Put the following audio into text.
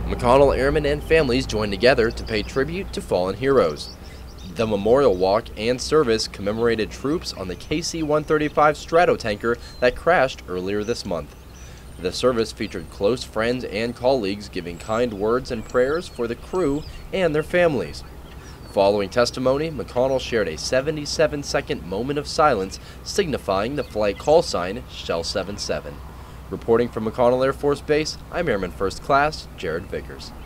McConnell Airmen and families joined together to pay tribute to fallen heroes. The memorial walk and service commemorated troops on the KC-135 Stratotanker that crashed earlier this month. The service featured close friends and colleagues giving kind words and prayers for the crew and their families. Following testimony, McConnell shared a 77-second moment of silence signifying the flight call sign Shell 77. Reporting from McConnell Air Force Base, I'm Airman First Class Jared Vickers.